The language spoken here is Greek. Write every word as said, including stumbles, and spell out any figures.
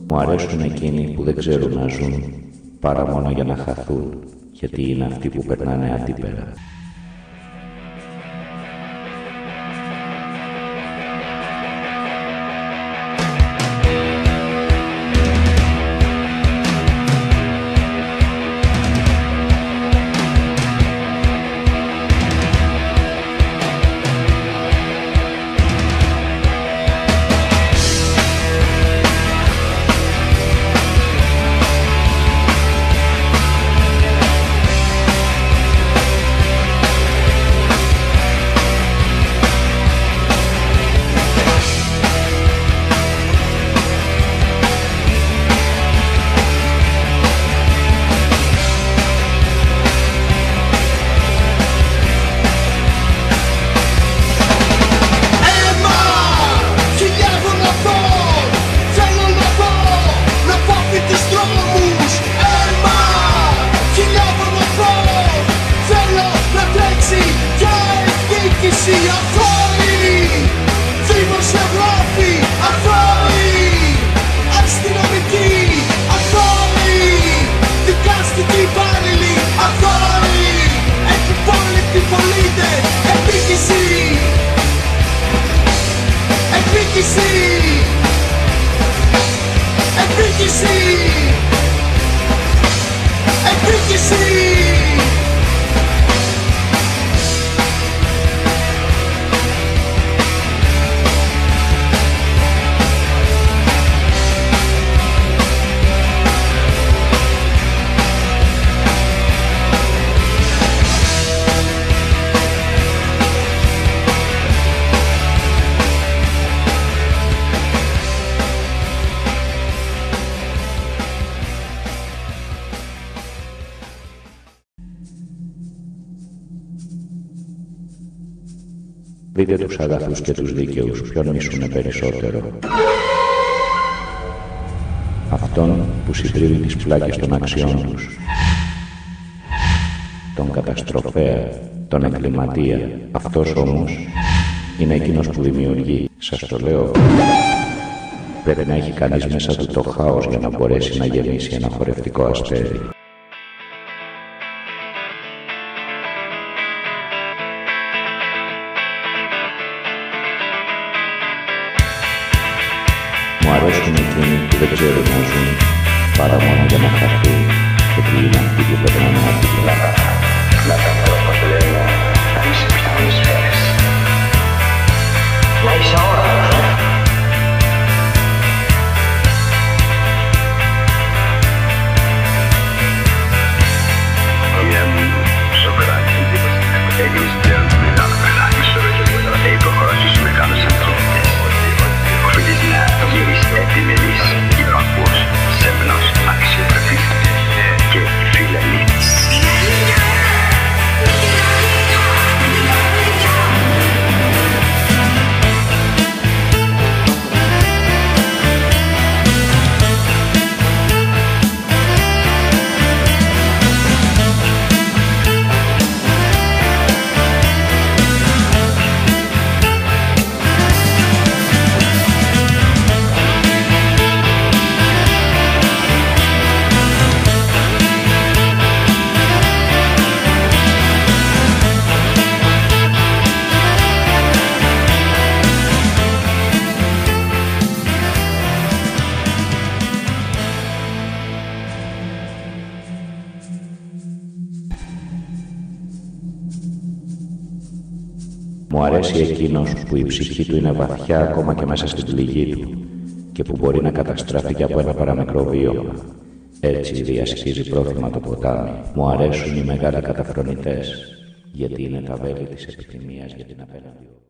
Μου αρέσουν εκείνοι που δεν ξέρουν να ζουν παρά μόνο για να χαθούν, γιατί είναι αυτοί που περνάνε αντίπερα. Δείτε τους αγαθούς και τους δίκαιους ποιον μισούνε περισσότερο. Αυτόν που συντρίβει τις πλάκες των αξιών τους. Τον καταστροφέα, τον εγκληματία. Αυτός όμως είναι εκείνος που δημιουργεί. Σας το λέω. Πρέπει να έχει κανείς μέσα του το χάος για να μπορέσει να γεμίσει ένα χορευτικό αστέρι. Μου αρέσουν εκείνοι που δεν ξέρουν να ζουν παρά μόνο για να χαθούν, γιατί είναι αυτοί που περνάνε αντίπερα. Να τα τρόπο του λέω, να είσαι πιθανές φέρες. Να είσαι όρθος, ε. Μια σοβαρή έγινες πλέον μεγάλο παιδάκι, θα υποχωρήσεις με μεγάλους ανθρώπους. Οφείλεις να γίνεις επιμελής, υπακούς, σεμνός, αξιοπρεπής και φιλενής. Μου αρέσει εκείνος που η ψυχή του είναι βαθιά ακόμα και μέσα στην πληγή του και που μπορεί να καταστράφει και από ένα παραμικρό βίωμα. Έτσι διασχίζει πρόθυμα το ποτάμι. Μου αρέσουν οι μεγάλοι καταφρονητές, γιατί είναι τα βέλη της επιθυμίας για την απέναντι.